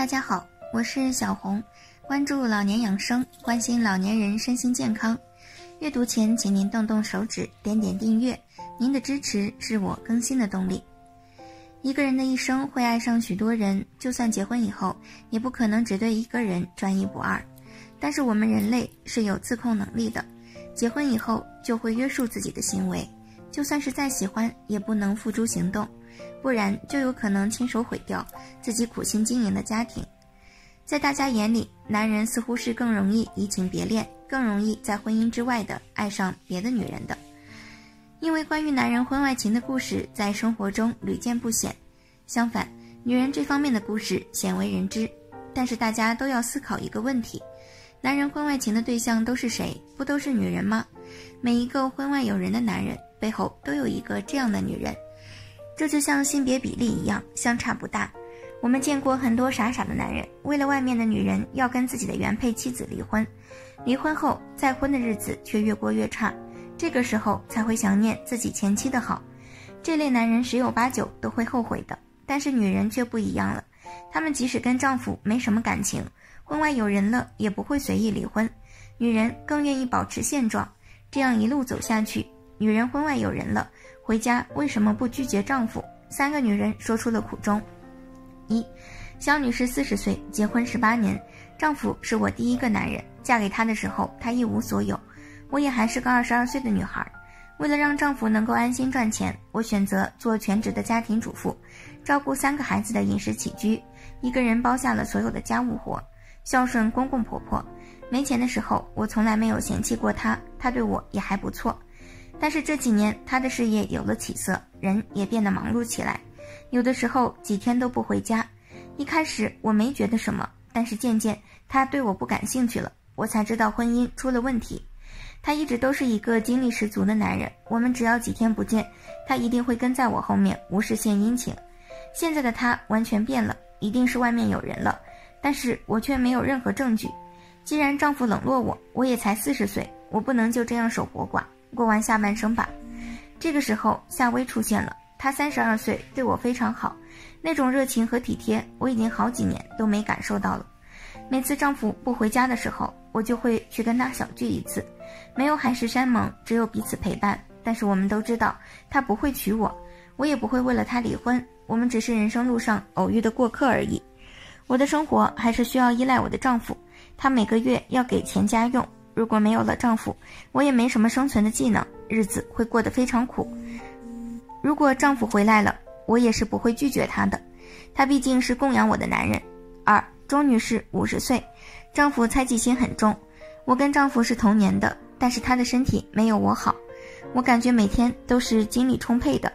大家好，我是小红，关注老年养生，关心老年人身心健康。阅读前请您动动手指，点点订阅，您的支持是我更新的动力。一个人的一生会爱上许多人，就算结婚以后，也不可能只对一个人专一不二。但是我们人类是有自控能力的，结婚以后就会约束自己的行为，就算是再喜欢，也不能付诸行动，不然就有可能亲手毁掉自己苦心经营的家庭。在大家眼里，男人似乎是更容易移情别恋，更容易在婚姻之外的爱上别的女人的。因为关于男人婚外情的故事在生活中屡见不鲜，相反，女人这方面的故事鲜为人知。但是大家都要思考一个问题，男人婚外情的对象都是谁？不都是女人吗？每一个婚外有人的男人背后都有一个这样的女人，这就像性别比例一样，相差不大。我们见过很多傻傻的男人，为了外面的女人要跟自己的原配妻子离婚，离婚后再婚的日子却越过越差，这个时候才会想念自己前妻的好。这类男人十有八九都会后悔的，但是女人却不一样了，她们即使跟丈夫没什么感情，婚外有人了也不会随意离婚，女人更愿意保持现状，这样一路走下去，女人婚外有人了，回家为什么不拒绝丈夫？3个女人说出了苦衷。1. 肖女士40岁，结婚18年，丈夫是我第一个男人，嫁给他的时候她一无所有，我也还是个22岁的女孩。为了让丈夫能够安心赚钱，我选择做全职的家庭主妇，照顾3个孩子的饮食起居，一个人包下了所有的家务活，孝顺公公婆婆。没钱的时候，我从来没有嫌弃过他，他对我也还不错。但是这几年他的事业有了起色，人也变得忙碌起来，有的时候几天都不回家。一开始我没觉得什么，但是渐渐他对我不感兴趣了，我才知道婚姻出了问题。他一直都是一个精力十足的男人，我们只要几天不见，他一定会跟在我后面无事献殷勤。现在的他完全变了，一定是外面有人了，但是我却没有任何证据。既然丈夫冷落我，我也才40岁，我不能就这样守活寡，过完下半生吧。这个时候夏薇出现了，她32岁，对我非常好，那种热情和体贴我已经好几年都没感受到了。每次丈夫不回家的时候，我就会去跟他小聚一次，没有海誓山盟，只有彼此陪伴。但是我们都知道他不会娶我，我也不会为了他离婚，我们只是人生路上偶遇的过客而已。我的生活还是需要依赖我的丈夫，他每个月要给钱家用，如果没有了丈夫，我也没什么生存的技能，日子会过得非常苦。如果丈夫回来了，我也是不会拒绝他的，他毕竟是供养我的男人。2. 周女士50岁，丈夫猜忌心很重，我跟丈夫是同年的，但是他的身体没有我好，我感觉每天都是精力充沛的，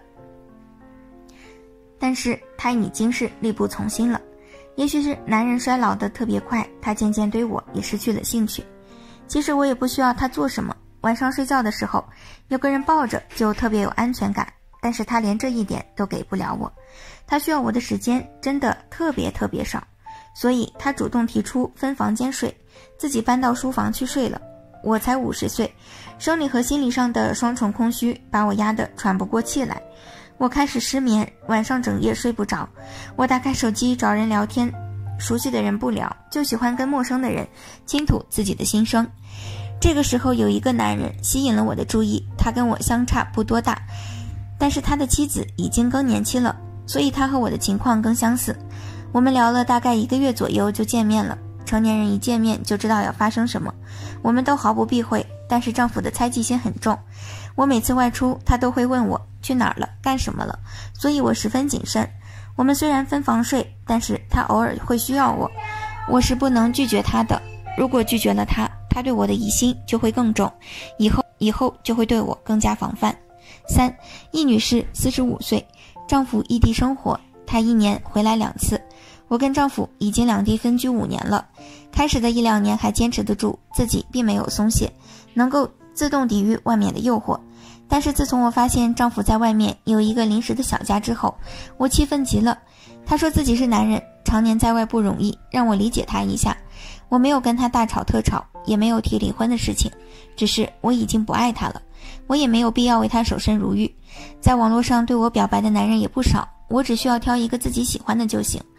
但是他已经是力不从心了。也许是男人衰老的特别快，他渐渐对我也失去了兴趣。其实我也不需要他做什么，晚上睡觉的时候有个人抱着就特别有安全感，但是他连这一点都给不了我，他需要我的时间真的特别少，所以他主动提出分房间睡，自己搬到书房去睡了。我才50岁，生理和心理上的双重空虚把我压得喘不过气来，我开始失眠，晚上整夜睡不着。我打开手机找人聊天，熟悉的人不聊，就喜欢跟陌生的人倾吐自己的心声。这个时候有一个男人吸引了我的注意，他跟我相差不多大，但是他的妻子已经更年期了，所以他和我的情况更相似。我们聊了大概1个月左右就见面了，成年人一见面就知道要发生什么，我们都毫不避讳，但是丈夫的猜忌心很重，我每次外出他都会问我去哪儿了，干什么了，所以我十分谨慎。我们虽然分房睡，但是他偶尔会需要我，我是不能拒绝他的，如果拒绝了他，他对我的疑心就会更重，以后就会对我更加防范。3. 易女士45岁，丈夫异地生活，她1年回来2次，我跟丈夫已经两地分居5年了，开始的1-2年还坚持得住，自己并没有松懈，能够自动抵御外面的诱惑。但是自从我发现丈夫在外面有一个临时的小家之后，我气愤极了。他说自己是男人，常年在外不容易，让我理解他一下。我没有跟他大吵特吵，也没有提离婚的事情，只是我已经不爱他了，我也没有必要为他守身如玉。在网络上对我表白的男人也不少，我只需要挑一个自己喜欢的就行。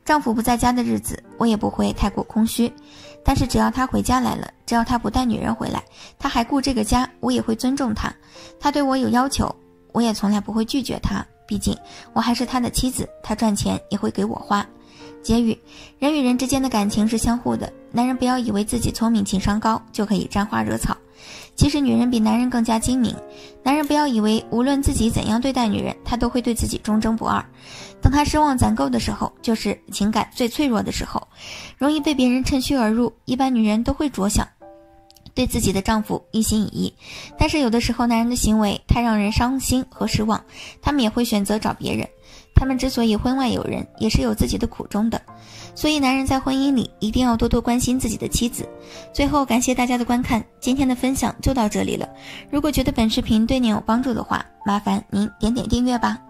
丈夫不在家的日子，我也不会太过空虚。但是只要他回家来了，只要他不带女人回来，他还顾这个家，我也会尊重他。他对我有要求，我也从来不会拒绝他，毕竟我还是他的妻子，他赚钱也会给我花。结语：人与人之间的感情是相互的，男人不要以为自己聪明情商高就可以沾花惹草，其实女人比男人更加精明。男人不要以为无论自己怎样对待女人，他都会对自己忠贞不二。等他失望攒够的时候，就是情感最脆弱的时候，容易被别人趁虚而入。一般女人都会着想对自己的丈夫一心一意，但是有的时候男人的行为太让人伤心和失望，他们也会选择找别人。他们之所以婚外有人，也是有自己的苦衷的。所以男人在婚姻里一定要多多关心自己的妻子。最后感谢大家的观看，今天的分享就到这里了。如果觉得本视频对您有帮助的话，麻烦您点点订阅吧。